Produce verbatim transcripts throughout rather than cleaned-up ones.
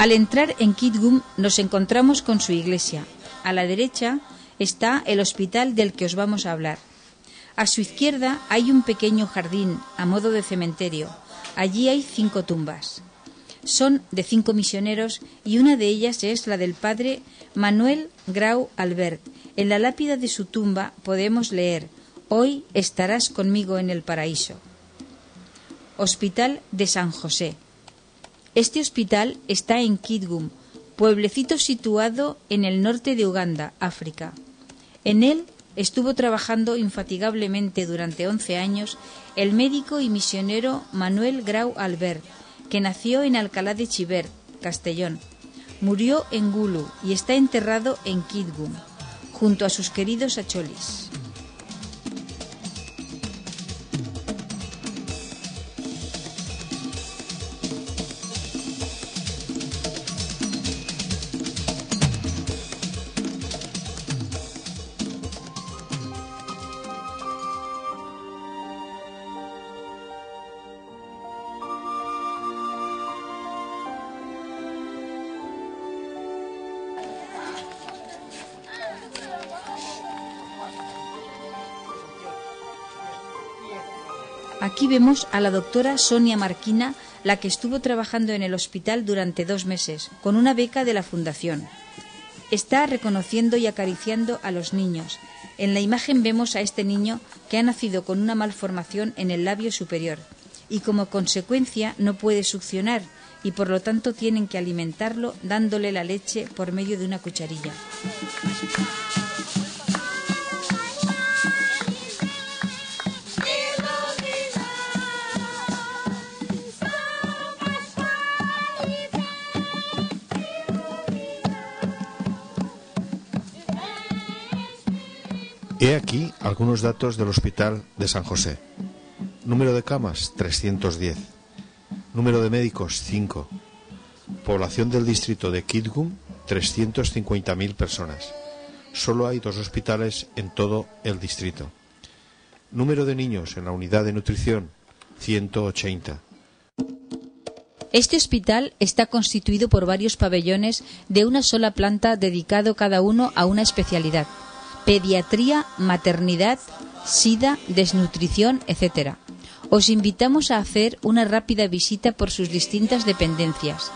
Al entrar en Kitgum nos encontramos con su iglesia. A la derecha está el hospital del que os vamos a hablar. A su izquierda hay un pequeño jardín a modo de cementerio. Allí hay cinco tumbas. Son de cinco misioneros y una de ellas es la del padre Manuel Grau Albert. En la lápida de su tumba podemos leer: «Hoy estarás conmigo en el paraíso». Hospital de San José. Este hospital está en Kitgum, pueblecito situado en el norte de Uganda, África. En él estuvo trabajando infatigablemente durante once años el médico y misionero Manuel Grau Albert, que nació en Alcalá de Chivert, Castellón. Murió en Gulu y está enterrado en Kitgum, junto a sus queridos acholis. Aquí vemos a la doctora Sonia Marquina, la que estuvo trabajando en el hospital durante dos meses, con una beca de la Fundación. Está reconociendo y acariciando a los niños. En la imagen vemos a este niño que ha nacido con una malformación en el labio superior y como consecuencia no puede succionar y por lo tanto tienen que alimentarlo dándole la leche por medio de una cucharilla. He aquí algunos datos del Hospital de San José. Número de camas, trescientos diez. Número de médicos, cinco. Población del distrito de Kitgum, trescientas cincuenta mil personas. Solo hay dos hospitales en todo el distrito. Número de niños en la unidad de nutrición, ciento ochenta. Este hospital está constituido por varios pabellones de una sola planta dedicado cada uno a una especialidad: pediatría, maternidad, sida, desnutrición, etcétera. Os invitamos a hacer una rápida visita por sus distintas dependencias.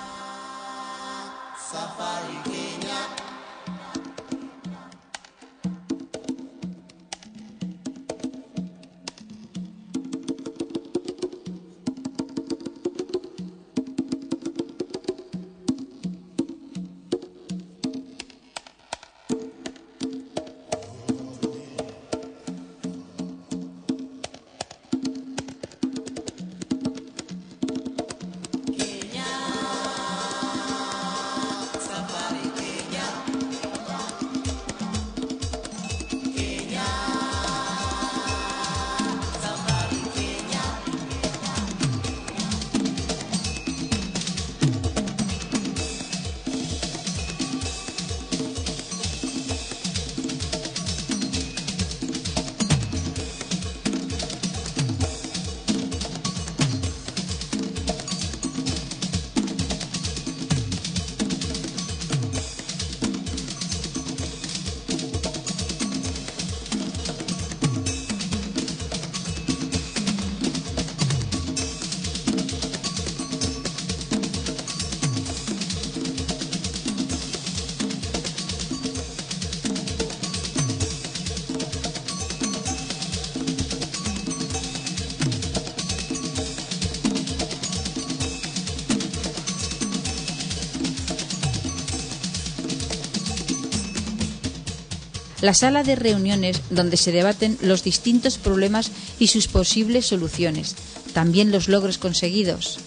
La sala de reuniones donde se debaten los distintos problemas y sus posibles soluciones, también los logros conseguidos.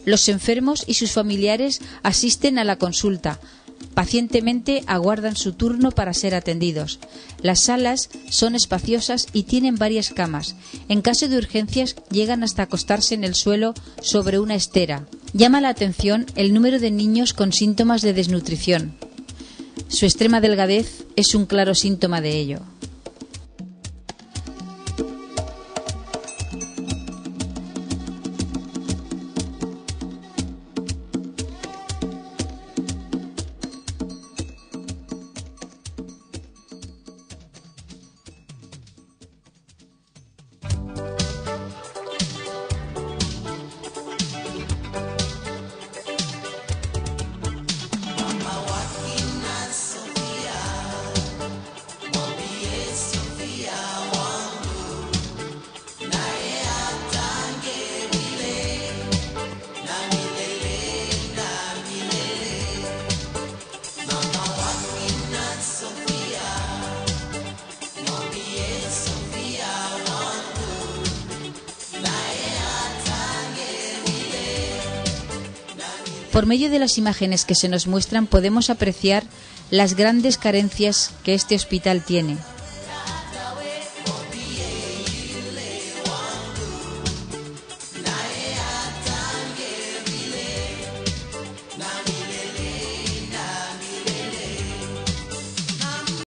Los enfermos y sus familiares asisten a la consulta. Pacientemente aguardan su turno para ser atendidos. Las salas son espaciosas y tienen varias camas. En caso de urgencias llegan hasta acostarse en el suelo sobre una estera. Llama la atención el número de niños con síntomas de desnutrición. Su extrema delgadez es un claro síntoma de ello. Por medio de las imágenes que se nos muestran podemos apreciar las grandes carencias que este hospital tiene.